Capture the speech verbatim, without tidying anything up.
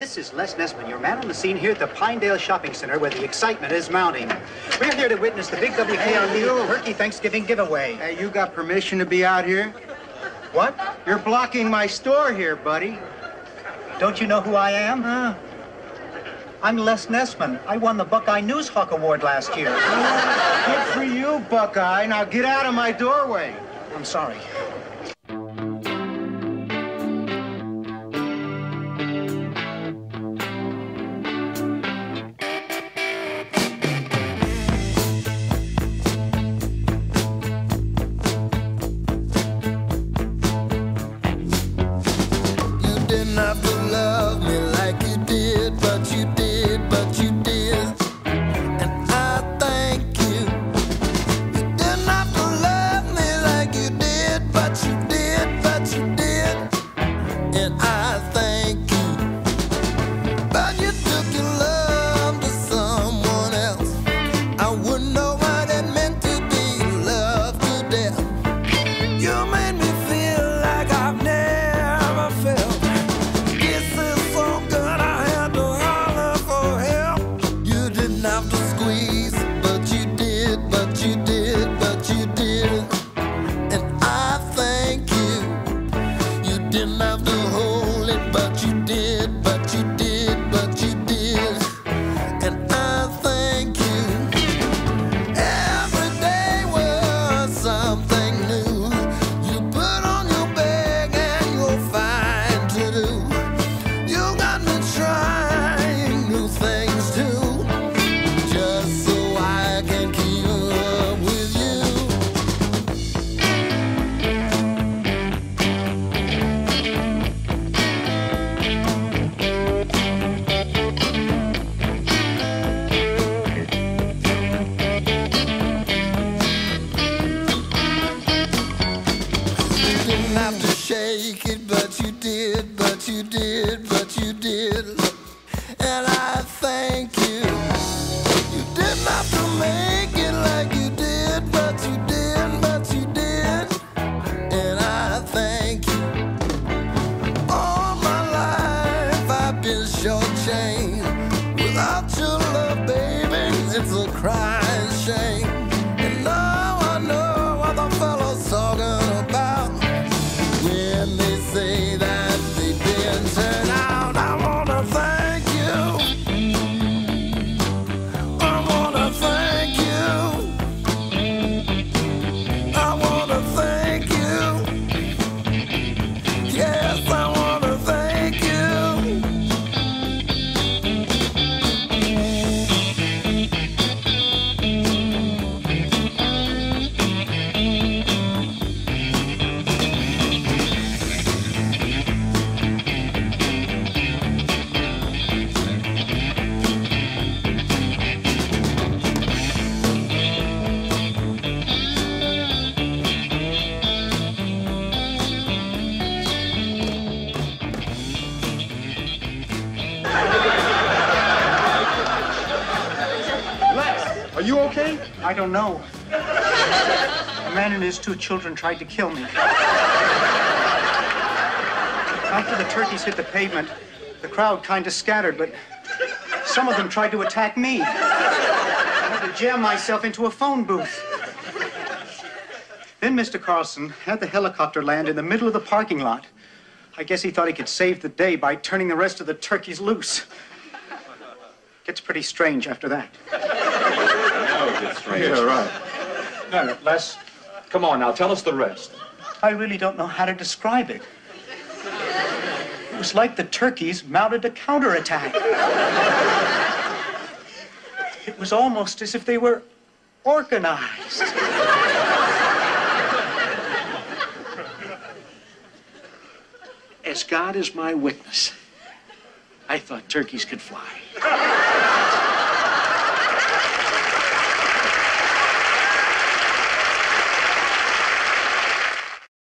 This is Les Nessman, your man on the scene here at the Pinedale Shopping Center where the excitement is mounting. We're here to witness the big W K R P Turkey Thanksgiving giveaway. Hey, you got permission to be out here? What? You're blocking my store here, buddy. Don't you know who I am? Huh? I'm Les Nessman. I won the Buckeye News Hawk Award last year. Good for you, Buckeye. Now get out of my doorway. I'm sorry. Are you okay? I don't know. A man and his two children tried to kill me. After the turkeys hit the pavement, the crowd kind of scattered, but some of them tried to attack me. I had to jam myself into a phone booth. Then Mister Carlson had the helicopter land in the middle of the parking lot. I guess he thought he could save the day by turning the rest of the turkeys loose. Gets pretty strange after that. Oh, it gets strange. Yeah, right. No, no, Les, come on now, tell us the rest. I really don't know how to describe it. It was like the turkeys mounted a counterattack. It was almost as if they were organized. As God is my witness, I thought turkeys could fly.